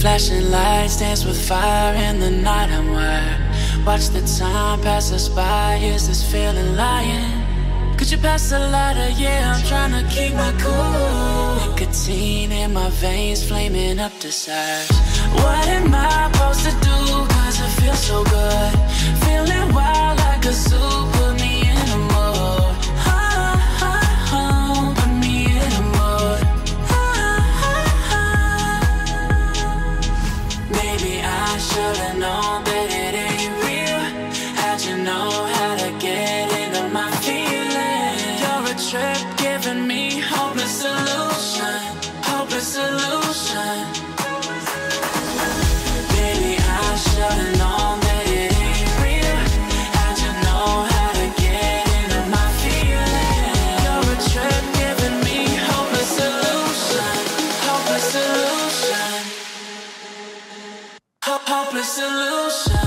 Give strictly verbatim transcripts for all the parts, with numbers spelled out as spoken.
Flashing lights dance with fire in the night. I'm wired. Watch the time pass us by. Is this feeling lying? Could you pass the lighter? Yeah, I'm trying to keep my cool. Nicotine in my veins, flaming up desires. What am I supposed to do? Cause it feels so good. Feeling wild like a zoo. Put me in a mood. Oh, oh, oh, put me in a mood. Oh, oh, oh. Maybe I should've known that it ain't real. How'd you know how to get into my feelings? You're a trip giving me hopeless solution. Hopeless solution. Baby, I should've known that it ain't real. How'd you know how to get into my feelings? You're a trip giving me hopeless solution. Hopeless solution. Ho- hopeless solution.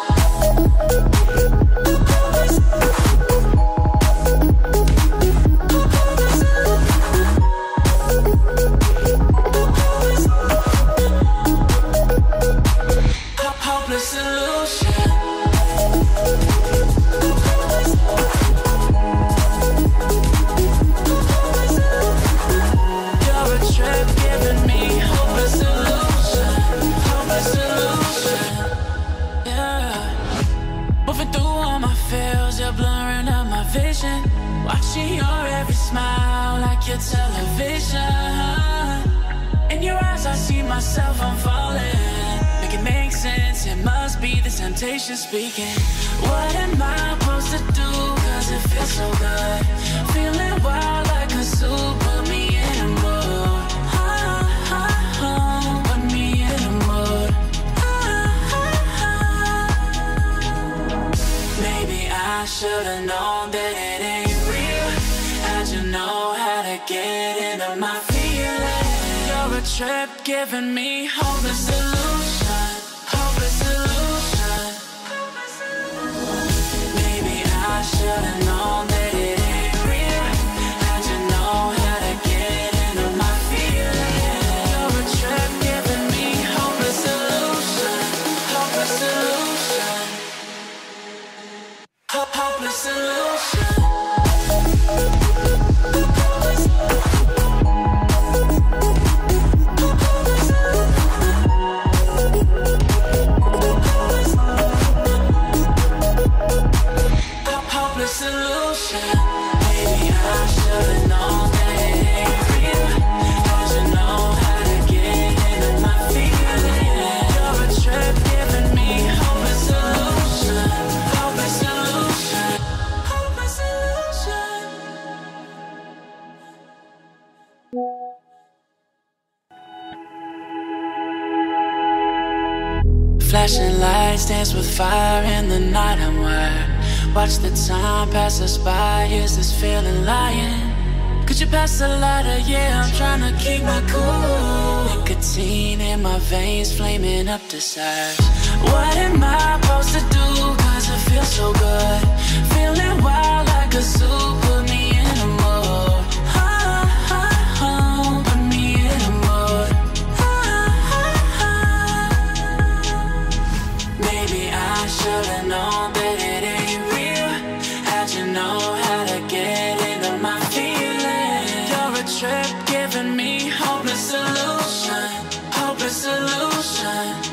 Watching your every smile like your television. In your eyes I see myself, I'm falling. Make it make sense, it must be the temptation speaking. What am I supposed to do? Cause it feels so good. Feeling wild like a zoo. Put me in a mood. Oh, oh, oh, put me in a mood. Oh, oh, oh. Maybe I should've known that it ain't. How'd you know how to get into my feelings? You're a trip giving me hopeless solution. Hopeless solution. Maybe I should've known that it ain't real. How'd you know how to get into my feelings? You're a trip giving me hopeless solution. Hopeless solution. Ho- hopeless solution. Flashing lights dance with fire in the night. I'm wired. Watch the time pass us by. Is this feeling lying? Could you pass the lighter? Yeah, I'm trying to keep my cool. Nicotine in my veins, flaming up desires. What am I supposed to do? Cause it feels so good. Feeling wild like a zoo. Put me in a mood. Oh, oh, oh, put me in a mood. Maybe I should've known that it ain't real. How'd you know how to get into my feelings? You're a trip giving me hopeless solution. Hopeless solution.